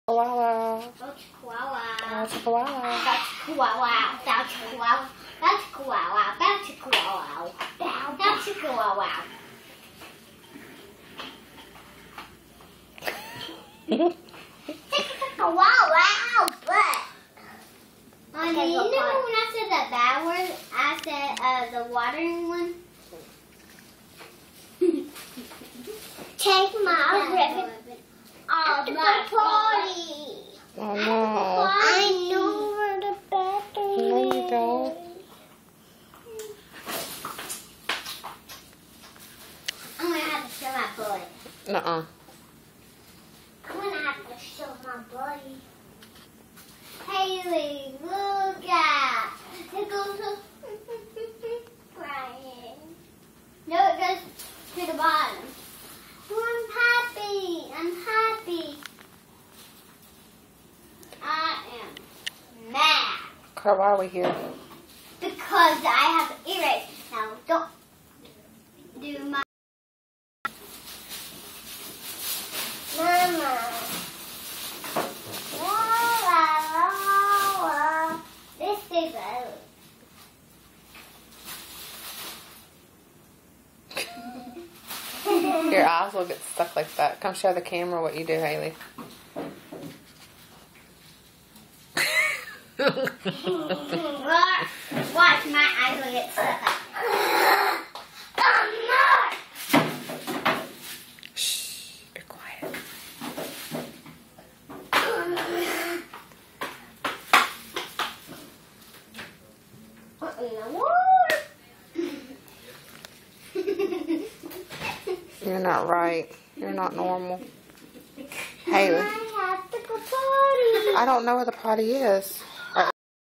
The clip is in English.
Koala. That's koala. That's a koala. That's koala. That's koala. That's koala. That's koala. That's koala. Wow, but honey, you know when I said the bad word, I said the watering one. Take my ribbon off my party. Oh no. I know where the bathroom is. No, you don't. I'm gonna have to show my body. Nuh-uh. I'm gonna have to show my body. Haley, look at it goes to Brian. No, it goes to the bottom. Oh, I'm happy. I'm happy. I am mad Carl, why are we here? because I have earache. Now don't do my Mama. La, la, la, la. This is Your eyes will get stuck like that. Come show the camera what you do, Haley. Watch, my eyes will get stuck up. Oh, no! Shh, be quiet. What in the world? You're not right. You're not normal. Haley. I have to go potty. I don't know where the potty is.